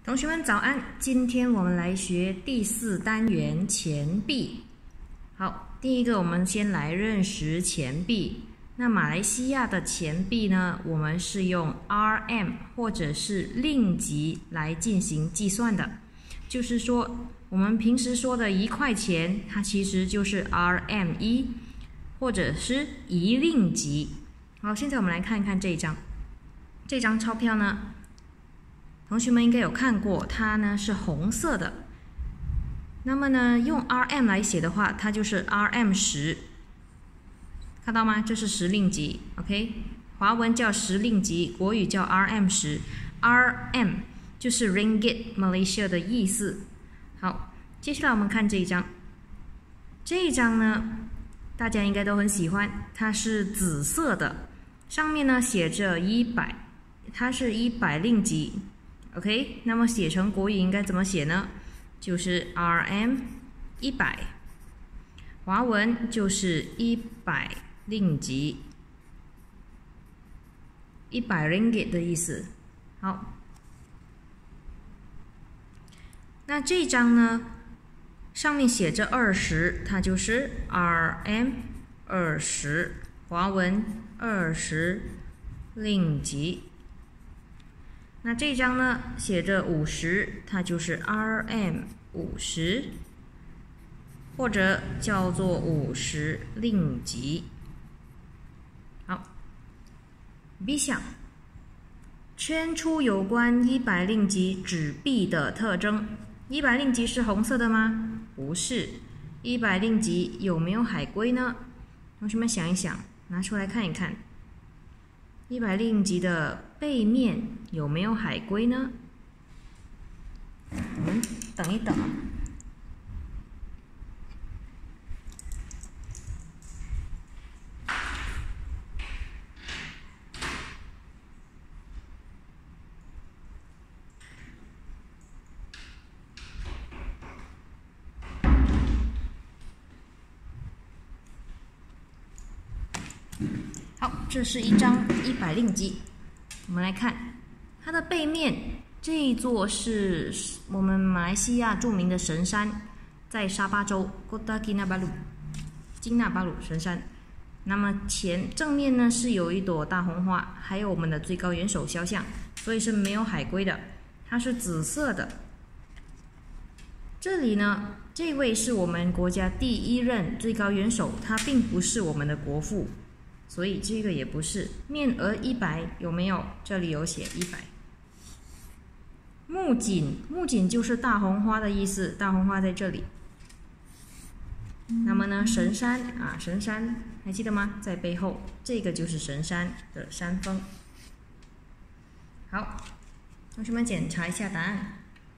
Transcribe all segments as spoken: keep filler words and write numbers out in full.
同学们早安，今天我们来学第四单元钱币。好，第一个我们先来认识钱币。那马来西亚的钱币呢，我们是用 R M 或者是令吉来进行计算的。就是说，我们平时说的一块钱，它其实就是 R M 一，或者是一令吉。好，现在我们来看一看这一张，这张钞票呢，同学们应该有看过，它呢是红色的。那么呢，用 R M 来写的话，它就是 R M 十，看到吗？这是十令吉 ，OK？ 华文叫十令吉，国语叫 R M 十。R M 就是 Ringgit Malaysia 的意思。好，接下来我们看这一张，这一张呢，大家应该都很喜欢，它是紫色的，上面呢写着一百，它是一百令吉。OK， 那么写成国语应该怎么写呢？就是 R M 一百，华文就是一百令吉，一百 ringgit 的意思。好，那这张呢，上面写着二十，它就是 R M 二十，华文二十令吉。那这张呢，写着五十，它就是 R M 五十，或者叫做五十令吉。好 ，B 项，圈出有关一百令吉纸币的特征。一百令吉是红色的吗？不是。一百令吉有没有海龟呢？同学们想一想，拿出来看一看。一百令吉的背面有没有海龟呢？我们等一等。好，这是一张一百令吉，我们来看它的背面，这一座是我们马来西亚著名的神山，在沙巴州 Kota Kinabalu 金纳巴鲁神山。那么前正面呢是有一朵大红花，还有我们的最高元首肖像，所以是没有海龟的，它是紫色的。这里呢，这位是我们国家第一任最高元首，他并不是我们的国父。所以这个也不是。面额一百有没有？这里有写一百。木槿，木槿就是大红花的意思，大红花在这里。那么呢，神山啊，神山还记得吗？在背后，这个就是神山的山峰。好，同学们检查一下答案。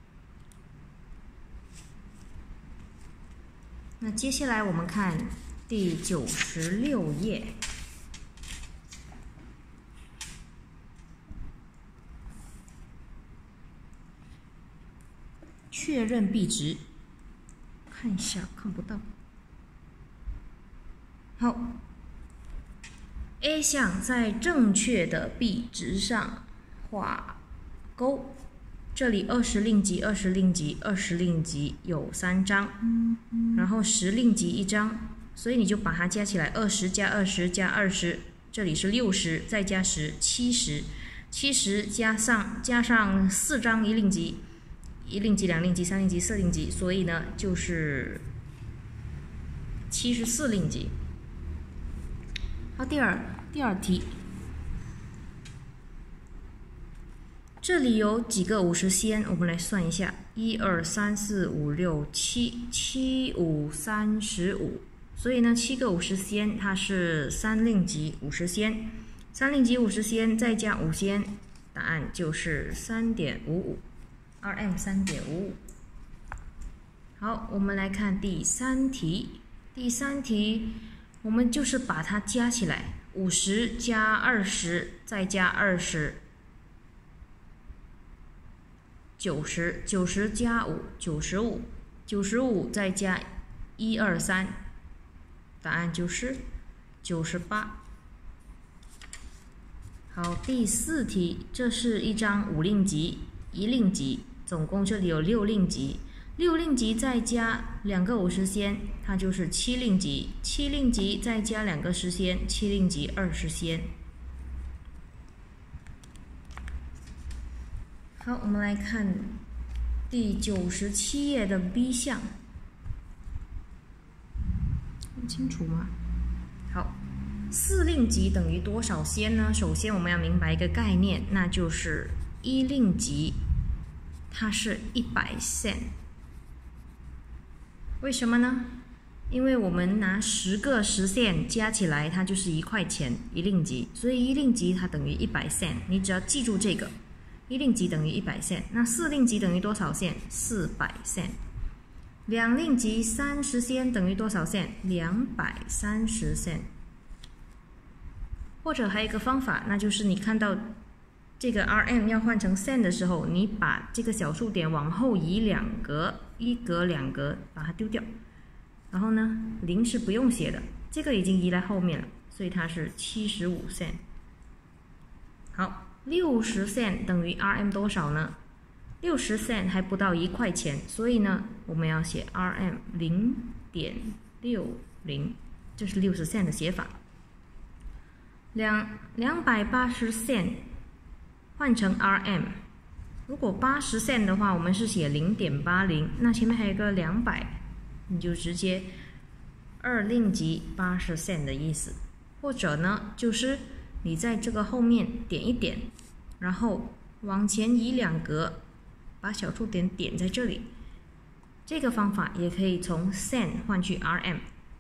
那接下来我们看第九十六页。确认币值，看一下，看不到。好 ，A 项在正确的币值上画勾。这里二十令吉，二十令吉，二十令吉有三张，然后十令吉一张，所以你就把它加起来，二十加二十加二十，这里是六十，再加十，七十，七十加上加上四张一令吉。一令吉、两令吉、三令吉、四令吉，所以呢就是七十四令吉。好，第二第二题，这里有几个五十仙？我们来算一下：一二三四五六七，七五三十五。所以呢，七个五十仙，它是三令吉五十仙，三令吉五十仙再加五仙，答案就是三点五五。R M 三点五五。好，我们来看第三题。第三题，我们就是把它加起来，五十加二十再加二十，九十，九十加五，九十五，九十五再加一二三，答案就是九十八。好，第四题，这是一张五令吉、一令吉。 总共这里有六令吉，六令吉再加两个五十仙，它就是七令吉，七令吉再加两个十仙，七令吉二十仙。好，我们来看第九十七页的 B 项，很清楚吗？好，四令吉等于多少仙呢？首先我们要明白一个概念，那就是一令吉，它是一百仙。为什么呢？因为我们拿十个十仙加起来，它就是一块钱一令吉，所以一令吉它等于一百仙。你只要记住这个。一令吉等于一百仙，那四令吉等于多少仙？四百仙。两令吉三十仙等于多少仙？两百三十仙。或者还有一个方法，那就是你看到这个 R M 要换成 仙的时候，你把这个小数点往后移两格，一格两格，把它丢掉。然后呢，零是不用写的，这个已经移来后面了，所以它是七十五仙。好。六十仙等于 R M 多少呢？六十仙还不到一块钱，所以呢，我们要写 R M 零点六零，这是六十仙的写法。两两百八十仙换成 R M， 如果八十仙的话，我们是写零点八零，那前面还有一个两百，你就直接二令吉八十仙的意思，或者呢，就是你在这个后面点一点，然后往前移两格，把小数点点在这里。这个方法也可以从 仙 换去 R M。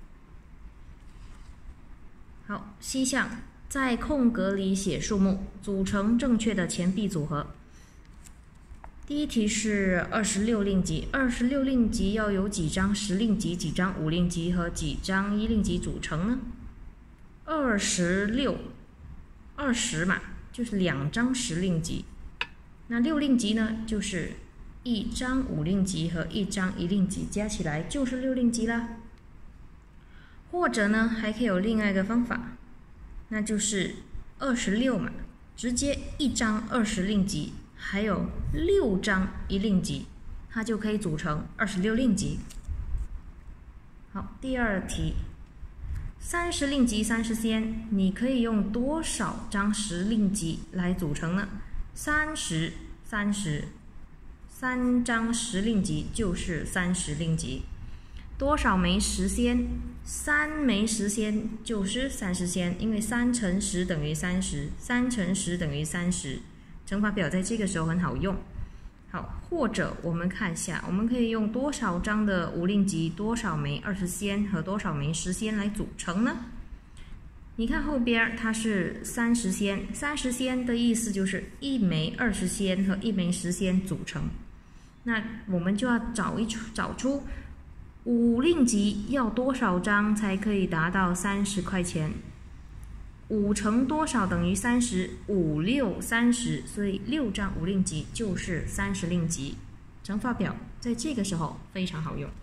好，西项在空格里写数目，组成正确的钱币组合。第一题是二十六令吉，二十六令吉要有几张十令吉、几张五令吉和几张一令吉组成呢？二十六。二十嘛，就是两张十令吉，那六令吉呢，就是一张五令吉和一张一令吉加起来就是六令吉啦。或者呢，还可以有另外一个方法，那就是二十六嘛，直接一张二十令吉，还有六张一令吉，它就可以组成二十六令吉。好，第二题。三十令吉三十仙，你可以用多少张十令吉来组成呢？三十，三十，三张十令吉就是三十令吉。多少枚十仙？三枚十仙就是三十仙，因为三乘十等于三十，三乘十等于三十。乘法表在这个时候很好用。好，或者我们看一下，我们可以用多少张的五令吉、多少枚二十仙和多少枚十仙来组成呢？你看后边它是三十仙，三十仙的意思就是一枚二十仙和一枚十仙组成。那我们就要找一出找出五令吉要多少张才可以达到三十块钱？五乘多少等于三十？五六三十，所以六张五令吉就是三十令吉。乘法表在这个时候非常好用。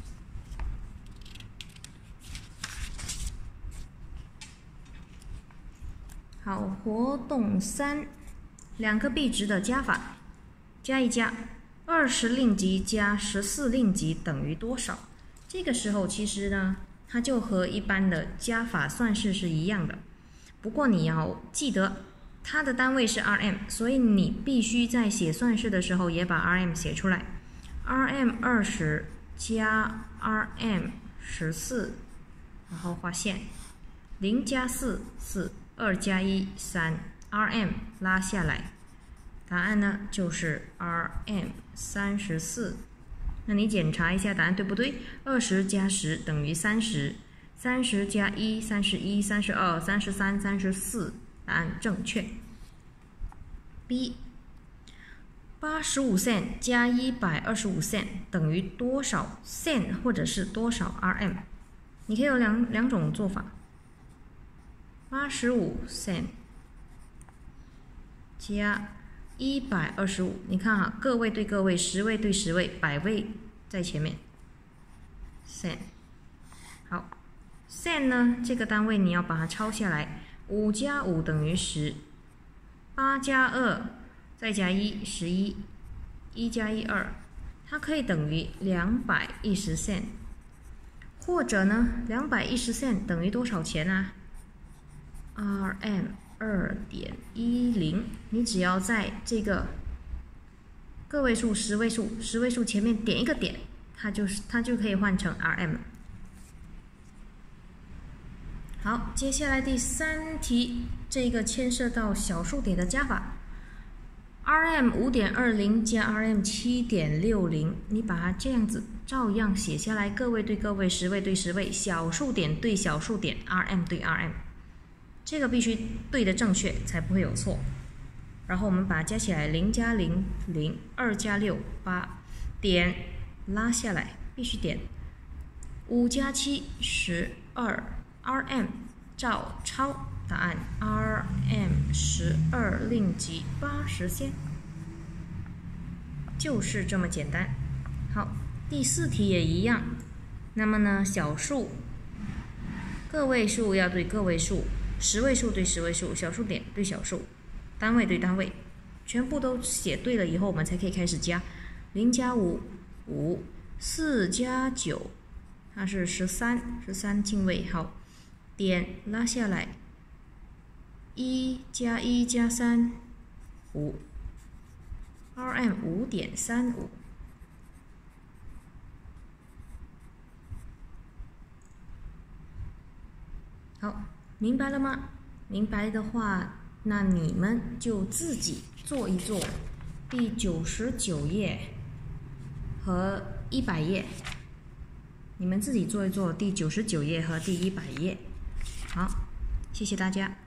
好，活动三，两个币值的加法，加一加，二十令吉加十四令吉等于多少？这个时候其实呢，它就和一般的加法算式是一样的。不过你要记得，它的单位是 R M， 所以你必须在写算式的时候也把 R M 写出来。R M 二十加 R M 十四，然后画线，零加四四，二加一三 ，R M 拉下来，答案呢就是 R M 三十四。那你检查一下答案对不对？二十加十等于三十。三十加一，三十一，三十二，三十三，三十四，答案正确。B， 八十五 cent 加一百二十五 cent 等于多少 cent 或者是多少 R M？ 你可以有两两种做法。八十五 cent 加一百二十五，你看哈，个位对个位，十位对十位，百位在前面。cent， 好。cent 呢，这个单位你要把它抄下来，五加五等于十，八加二再加一，十一， 一加一二，它可以等于两百一十 cent， 或者呢，两百一十 cent 等于多少钱啊 ？R M 二点一零，你只要在这个个位数、十位数、十位数前面点一个点，它就是它就可以换成 R M。好，接下来第三题，这个牵涉到小数点的加法。R M 五点二零加 R M 七点六零，你把它这样子照样写下来，个位对个位，十位对十位，小数点对小数点 ，R M 对 R M， 这个必须对的正确才不会有错。然后我们把它加起来，零加零零，二加六八，点拉下来必须点，五加七十二 ，R M 照抄。答案 R M 十二令吉八十仙，就是这么简单。好，第四题也一样。那么呢，小数个位数要对个位数，十位数对十位数，小数点对小数，单位对单位，全部都写对了以后，我们才可以开始加。零加五五，四加九，它是十三，十三进位。好，点拉下来。一加一加三，五 ，R M 五点三五。好，明白了吗？明白的话，那你们就自己做一做第九十九页和一百页。你们自己做一做第九十九页和第一百页。好，谢谢大家。